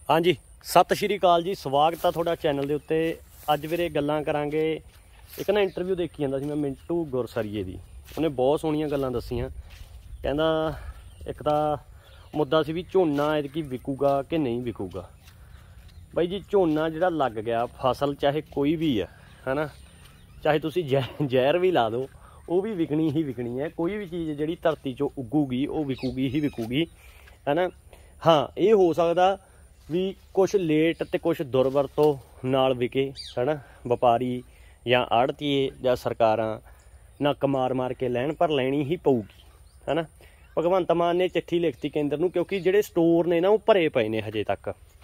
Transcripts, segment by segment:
हाँ जी सत श्री अकाल जी, स्वागत है थोड़ा चैनल के उत्ते। अज वीरे गल्लां करांगे। एक ना इंटरव्यू देखी जांदा सी मैं मिंटू गुरसरीए दी, उन्हें बहुत सोहणियां गल्लां दस्सियां। कहंदा एक तां मुद्दा सी भी झोना एदकी विकूगा कि नहीं विकूगा। बई जी झोना जिहड़ा लग गया, फसल चाहे कोई भी है ना, चाहे तुसीं जहर भी ला दो वो भी विकनी ही विकनी है। कोई भी चीज़ जिहड़ी धरती चों उगूगी वो विकूगी ही विकूगी, है ना। हाँ ये हो सकदा भी कुछ लेट तो कुछ दुरवरतों नाल विके, है ना। व्यापारी या आड़तीए या सरकारां नक मार मार के लैन, पर लैनी ही पऊगी, है ना। भगवंत मान ने चिट्ठी लिखती केंद्र नूं, क्योंकि जिहड़े स्टोर ने ना वो भरे पे ने हजे तक।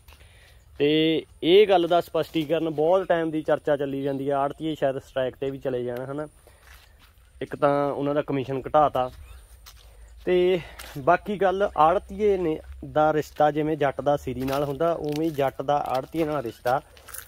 तो ये गल का स्पष्टीकरण बहुत टाइम की चर्चा चली जाती है। आड़तीए शायद स्ट्राइक ते भी चले जाण, है ना। एक तो उन्होंने कमीशन घटाता, तो बाकी गल आड़तीए ने दा रिश्ता जिमें जट का सिरी नाल हुंदा, उवें जट का आड़तीए नाल रिश्ता।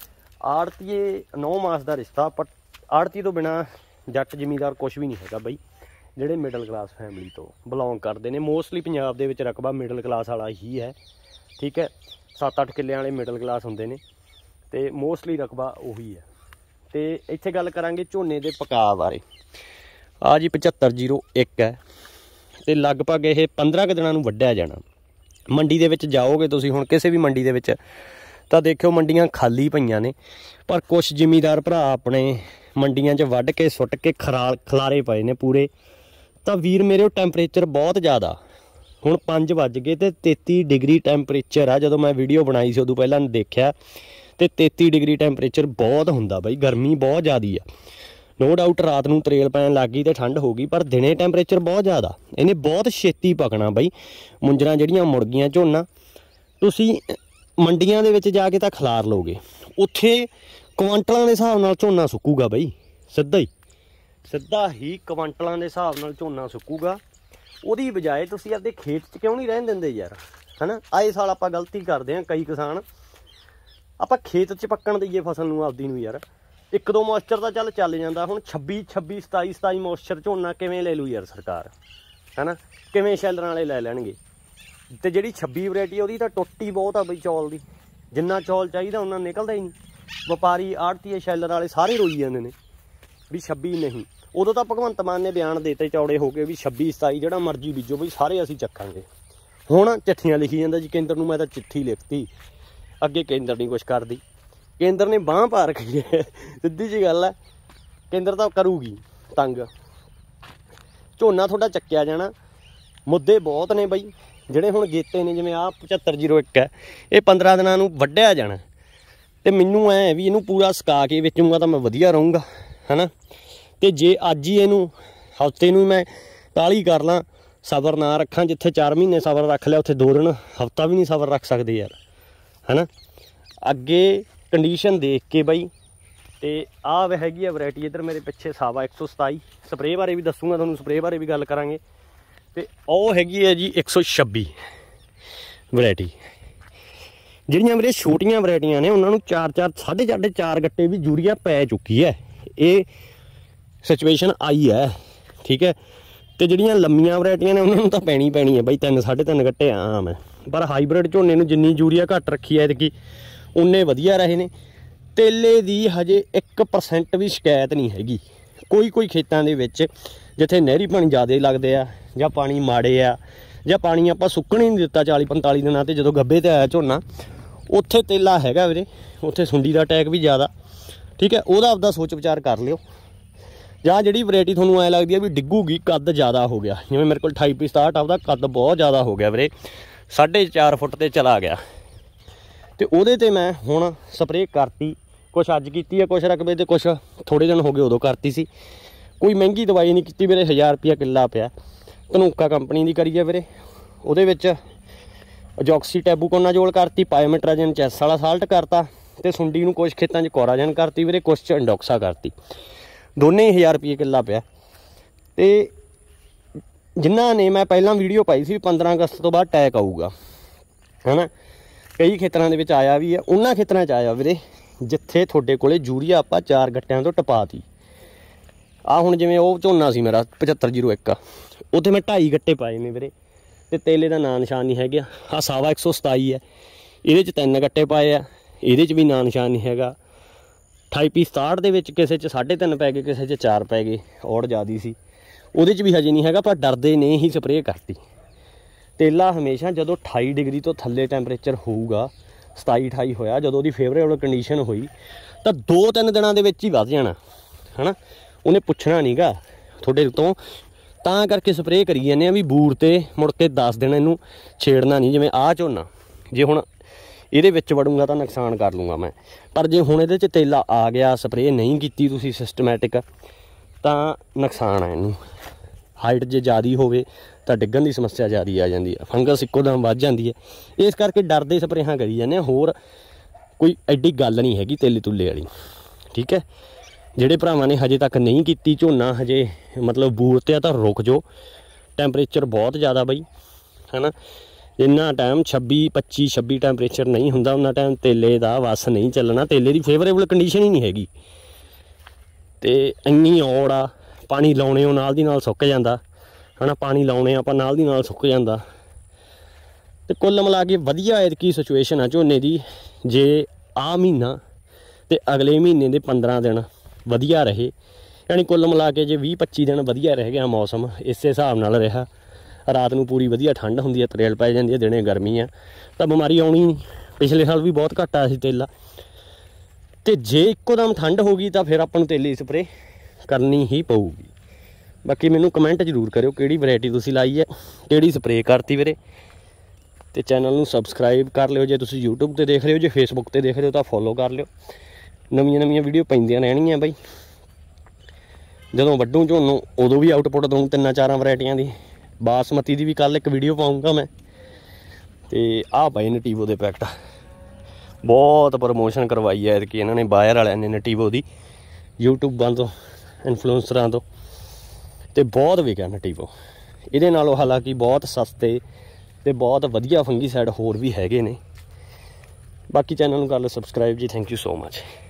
आड़तीए 9 मास का रिश्ता, पर आड़तीए तो बिना जट जिमीदार कुछ भी नहीं है बई। जिहड़े मिडल क्लास फैमिली तो बिलोंग करते हैं, मोस्टली पंजाब दे विच रकबा मिडल क्लास वाला ही है, ठीक है। 7-8 किले वाले मिडल क्लास होंदे ने, ते मोस्टली रकबा उही है। तो इत्थे गल करांगे झोने दे पका बारे। आ जी 7501 है, तो लगभग ये 15 कुछ दिनां नूं वड्ढिया जाना। मंडी दे विच जाओगे तुसीं हुण किसी भी मंडी दे विच, तां देखिओ मंडियां खाली पईयां ने, पर कुछ जिमीदार भरा अपने मंडियां 'च वड्ढ के सुੱਟ के खलारे पए ने पूरे। तो वीर मेरे टैंपरेचर बहुत ज़्यादा, हुण 5 वज गए तो 33 डिग्री टैंपरेचर आ। जदों मैं वीडियो बनाई सी उदों पहलां देखिया, तो 33 डिग्री टैंपरेचर बहुत हुंदा बई, गर्मी बहुत ज़्यादा है। नो डाउट रात नूं तरेल पैन लग गई तो ठंड हो गई, पर दिने टैंपरेचर बहुत ज़्यादा। इन्हें बहुत छेती पकना बई। मुंजरां जिहड़ियां मुड़ गईयां झोना, तुसीं मंडियां दे विच जाके तां खलार लोगे, उत्थे क्वांटलां दे हिसाब नाल झोना सुक्कूगा बई। सिद्धा ही क्वांटलां दे हिसाब नाल झोना सुक्कूगा। ਉਹਦੀ बजाए तुसीं आपदे खेत 'ਚ क्यों नहीं रहन दिंदे यार, है ना। आए साल आपां गलती करदे हां कई किसान, आपां खेत 'ਚ पक्कण दईए फसल नूं आपदी नूं यार। 1-2 मॉइस्चर तो चल जाता, हुण 26 27 मॉइस्चर झोना किवें ले लू यार सरकार, है ना। किवें शैलरां वाले लै लैणगे। ते जिहड़ी 26 वैरायटी ਉਹਦੀ ਤਾਂ टुट्टी बहुत आ बई चौल दी, जिन्ना चौल चाहिदा उन्ना निकलदा ही नहीं। व्यापारी आड़तीए शैलर वाले सारे रोई जांदे ने भी 26 नहीं। उदों तो भगवंत मान ने बयान देते चौड़े हो गए भी 26 27 जिहड़ा मर्जी बीजो बई सारे असीं चक्कांगे। हुण चिट्ठियां लिखी जांदा जी केंद्र नूं, मैं तां चिट्ठी लिखती, अगे केंद्र नहीं कुछ करदी। केंद्र ने बांह पा रखी है, सीधी जी गल है। केंद्र तो करूगी तंग, झोना थोड़ा चक्या जाना। मुद्दे बहुत ने बई जिहड़े हुण गेते ने, जिवें आ 7501 है, ये 15 दिनां नूं वड्ढिया जाना। तो मैनूं ऐ भी इहनूं पूरा सुका के बेचूंगा तो मैं वधिया रहूँगा, है ना। तो जे अज ही इनू हफ्ते नूं मैं काली कर ला, सबर ना रखा, जिथे 4 महीने सबर रख लिया उत्थे 2 दिन हफ्ता भी नहीं सबर रख सकते यार, है ना। अगे कंडीशन देख के बई। तो आ हैगी है वैरायटी इधर मेरे पिछे सावा 127। स्प्रे बारे भी दसूँगा तुहानूं, स्प्रे बारे भी गल करांगे। तो ਉਹ हैगी है जी 126 वैरायटी। ਜਿਹੜੀਆਂ मेरे छोटियां वैरायटियां ने उन्होंने 4-4 4.5 गट्टे भी यूरिया पै चुकी है। ये सिचुएशन आई है, ठीक है। तो ਜਿਹੜੀਆਂ लम्मियां वैरायटियां ने उन्होंने तो पैनी है बई, 3-3.5 गट्टे आम है। पर हाईब्रिड झोने नूं जिन्नी यूरिया घट रखी है कि उन्ने वधिया रहे ने। तेले दी हजे 1% भी शिकायत नहीं हैगी। कोई खेतां दे विच जिथे नहरी पानी ज़्यादा लगदे आ, जां पानी माड़े आ, जां पानी आपां सुੱਕਣ ही नहीं दिता 40-45 दिनां ते जदों गब्बे ते आया झोना, उत्थे तेला हैगा वीरे, उत्थे सुंडी दा अटैक भी ज़्यादा, ठीक है। ਉਹਦਾ ਆਪਦਾ सोच विचार कर लिओ। ਜਾਂ ਜਿਹੜੀ वैरायटी ਤੁਹਾਨੂੰ ਐ लगदी है भी डिगूगी, कद ज़्यादा हो गया, जिवें मेरे को 28-67 आपदा कद बहुत ज़्यादा हो गया वीरे, 4.5 फुट ते चला गया। तो ਉਹਦੇ ते मैं हुण स्प्रे करती, कुछ अज की है, कुछ रकबे ते कुछ थोड़े दिन हो गए उदों करती सी। कोई महंगी दवाई नहीं की वीरे, 1000 रुपया किला पिया। धनूका कंपनी की करी है वीरे, ਉਹਦੇ ਵਿੱਚ अजॉक्सी टैबूकोनाजोल करती, पायोमेट्राजन चैस वाला साल्ट करता, तो सुंडी नूं कुछ खेतों 'च कोराजन करती वीरे, कुछ च इंडोक्सा करती। दोने 1000 रुपये किला पिया। तो जिन्हों ने मैं पहला वीडियो पाई सी 15 अगस्त तो बाद अटैक आऊगा, है ना, कई खेतरों के आया भी है। उन्होंने खेतरों आया वीरे जिथे थोड़े को यूरिया आप 4 गट्टियां तो टपाती। आ हुण जिवें वो झोना सी मेरा 7501, उत्थे मैं 2.5 गट्टे पाए ने वीरे, तो तेले का नाम निशान नहीं है। आ सावा 127 है, ਇਹਦੇ 'ਚ 3 ਗੱਟੇ ਪਾਏ ਆ, ਇਹਦੇ 'ਚ ਵੀ ਨਾਂ ਨਿਸ਼ਾਨ ਨਹੀਂ ਹੈਗਾ। 28P67 ਦੇ ਵਿੱਚ ਕਿਸੇ 'ਚ 3.5 ਪੈ ਗਏ, ਕਿਸੇ 'ਚ 4 ਪੈ ਗਏ, ਔੜ ਜ਼ਿਆਦੀ ਸੀ, ਉਹਦੇ 'ਚ ਵੀ ਹਜੇ ਨਹੀਂ ਹੈਗਾ, ਪਰ ਡਰਦੇ ਨੇ ਹੀ ਸਪਰੇਅ ਕਰਤੀ। ਤੇਲਾ ਹਮੇਸ਼ਾ ਜਦੋਂ 28 ਡਿਗਰੀ ਤੋਂ ਥੱਲੇ ਟੈਂਪਰੇਚਰ ਹੋਊਗਾ, 27-28 ਹੋਇਆ, ਜਦੋਂ ਉਹਦੀ ਫੇਵਰੇਬਲ ਕੰਡੀਸ਼ਨ ਹੋਈ ਤਾਂ 2-3 ਦਿਨਾਂ ਦੇ ਵਿੱਚ ਹੀ ਵੱਧ ਜਾਣਾ ਹੈ ਨਾ। ਉਹਨੇ ਪੁੱਛਣਾ ਨਹੀਂ ਗਾ ਤੁਹਾਡੇ ਤੋਂ, ਤਾਂ ਕਰਕੇ ਸਪਰੇਅ ਕਰੀ ਜਾਂਦੇ ਆ ਵੀ ਬੂਰ 'ਤੇ ਮੁੜ ਕੇ 10 ਦਿਨ ਇਹਨੂੰ ਛੇੜਨਾ ਨਹੀਂ। ਜਿਵੇਂ ਆਹ ਝੋਨਾ, ਜੇ ਹੁਣ ਇਹਦੇ ਵਿੱਚ ਵੜੂੰਗਾ ਤਾਂ ਨੁਕਸਾਨ ਕਰ ਲੂੰਗਾ ਮੈਂ, ਪਰ ਜੇ ਹੁਣ ਇਹਦੇ 'ਚ ਤੇਲਾ ਆ ਗਿਆ, ਸਪਰੇਅ ਨਹੀਂ ਕੀਤੀ ਤੁਸੀਂ ਸਿਸਟਮੈਟਿਕ, ਤਾਂ ਨੁਕਸਾਨ ਆ ਇਹਨੂੰ। ਹਾਈਟ ਜੇ ਜ਼ਿਆਦਾ ਹੋਵੇ ਤਾਂ ਡਿੱਗਣ ਦੀ ਸਮੱਸਿਆ ਜ਼ਿਆਦਾ ਆ ਜਾਂਦੀ ਹੈ, ਫੰਗਸ ਇੱਕੋ ਦਮ ਵੱਧ ਜਾਂਦੀ ਹੈ। ਇਸ ਕਰਕੇ ਡਰਦੇ ਸਪਰੇਹਾਂ ਕਰੀ ਜਾਂਦੇ ਆ, ਹੋਰ ਕੋਈ ਐਡੀ ਗੱਲ ਨਹੀਂ ਹੈਗੀ ਤੇਲੇ ਤੁੱਲੇ ਵਾਲੀ, ਠੀਕ ਹੈ। ਜਿਹੜੇ ਭਰਾਵਾਂ ਨੇ ਹਜੇ ਤੱਕ ਨਹੀਂ ਕੀਤੀ, ਝੋਨਾ ਹਜੇ ਮਤਲਬ ਬੂਰ 'ਤੇ ਆ ਤਾਂ ਰੁਕ ਜਾਓ, ਟੈਂਪਰੇਚਰ ਬਹੁਤ ਜ਼ਿਆਦਾ ਬਈ ਹੈ ਨਾ। ਇੰਨਾ ਟਾਈਮ 25-26 ਟੈਂਪਰੇਚਰ ਨਹੀਂ ਹੁੰਦਾ, ਉਹਨਾਂ ਟਾਈਮ ਤੇਲੇ ਦਾ ਵੱਸ ਨਹੀਂ ਚੱਲਣਾ, ਤੇਲੇ ਦੀ ਫੇਵਰੇਬਲ ਕੰਡੀਸ਼ਨ ਹੀ ਨਹੀਂ ਹੈਗੀ। ਅਤੇ ਇੰਨੀ ਔੜ ਆ, ਪਾਣੀ ਲਾਉਣੇ ਉਹ ਨਾਲ ਦੀ ਨਾਲ ਸੁੱਕ ਜਾਂਦਾ ਹੈ ਨਾ, ਪਾਣੀ ਲਾਉਣੇ ਆਪਾਂ ਨਾਲ ਦੀ ਨਾਲ ਸੁੱਕ ਜਾਂਦਾ। ਅਤੇ ਕੁੱਲ ਮਿਲਾ ਕੇ ਵਧੀਆ ਐਤਕੀ ਸਿਚੁਏਸ਼ਨ ਆ ਝੋਨੇ ਦੀ। ਜੇ ਆਹ ਮਹੀਨਾ ਅਤੇ ਅਗਲੇ ਮਹੀਨੇ ਦੇ 15 ਦਿਨ ਵਧੀਆ ਰਹੇ, ਯਾਨੀ ਕੁੱਲ ਮਿਲਾ ਕੇ ਜੇ 20-25 ਦਿਨ ਵਧੀਆ ਰਹਿ ਗਿਆ ਮੌਸਮ, ਇਸੇ ਹਿਸਾਬ ਨਾਲ ਰਿਹਾ, ਰਾਤ ਨੂੰ ਪੂਰੀ ਵਧੀਆ ਠੰਡ ਹੁੰਦੀ ਹੈ, ਤਰੇਲ ਪੈ ਜਾਂਦੀ ਹੈ, ਦਿਨੇ ਗਰਮੀ ਆ, ਤਾਂ ਬਿਮਾਰੀ ਆਉਣੀ ਨਹੀਂ। ਪਿਛਲੇ ਸਾਲ ਵੀ ਬਹੁਤ ਘੱਟ ਆਇਆ ਸੀ ਤੇਲਾ। ਅਤੇ ਜੇ ਇੱਕੋ ਦਮ ਠੰਡ ਹੋ ਗਈ ਤਾਂ ਫਿਰ ਆਪਾਂ ਨੂੰ ਤੇਲੇ ਦੀ ਸਪਰੇਅ ਕਰਨੀ ਹੀ ਪਊਗੀ। ਬਾਕੀ ਮੈਨੂੰ ਕਮੈਂਟ ਜ਼ਰੂਰ ਕਰਿਓ ਕਿਹੜੀ ਵੈਰਾਈਟੀ ਤੁਸੀਂ ਲਾਈ ਹੈ, ਕਿਹੜੀ ਸਪਰੇਅ ਕਰਤੀ ਵੀਰੇ। ਅਤੇ ਚੈਨਲ ਨੂੰ ਸਬਸਕ੍ਰਾਈਬ ਕਰ ਲਿਓ ਜੇ ਤੁਸੀਂ YouTube 'ਤੇ ਦੇਖ ਰਹੇ ਹੋ, ਜੇ Facebook 'ਤੇ ਦੇਖ ਰਹੇ ਹੋ ਤਾਂ ਫੋਲੋ ਕਰ ਲਿਓ। ਨਵੀਆਂ ਵੀਡੀਓ ਪੈਂਦੀਆਂ ਰਹਿਣਗੀਆਂ ਬਾਈ। ਜਦੋਂ ਵੱਢੂ ਝੋਨੂੰ ਉਦੋਂ ਵੀ ਆਊਟਪੁੱਟ ਦਊਂ 3-4 ਵੈਰਾਈਟੀਆਂ ਦੀ। ਬਾਸਮਤੀ ਦੀ ਵੀ ਕੱਲ੍ਹ ਇੱਕ ਵੀਡੀਓ ਪਾਊਂਗਾ ਮੈਂ। ਅਤੇ ਆਹ ਪਏ ਨਟੀਵੋ ਦੇ ਪੈਕਟ, ਬਹੁਤ ਪ੍ਰਮੋਸ਼ਨ ਕਰਵਾਈ ਹੈ ਐਤਕੀ ਇਹਨਾਂ ਨੇ, ਬਾਇਰ ਵਾਲਿਆਂ ਨੇ ਨਟੀਵੋ ਦੀ, ਯੂਟਿਊਬਾਂ ਤੋਂ, ਇਨਫਲੂਐਂਸਰਾਂ ਤੋਂ, ਅਤੇ ਬਹੁਤ ਵਿਕਿਆ ਨਟੀਵੋ। ਇਹਦੇ ਨਾਲੋਂ ਹਾਲਾਂਕਿ ਬਹੁਤ ਸਸਤੇ ਅਤੇ ਬਹੁਤ ਵਧੀਆ ਫੰਗੀਸਾਈਡ ਹੋਰ ਵੀ ਹੈਗੇ ਨੇ। ਬਾਕੀ ਚੈਨਲ ਨੂੰ ਕਰ ਲਓ ਸਬਸਕ੍ਰਾਈਬ ਜੀ। Thank you so much.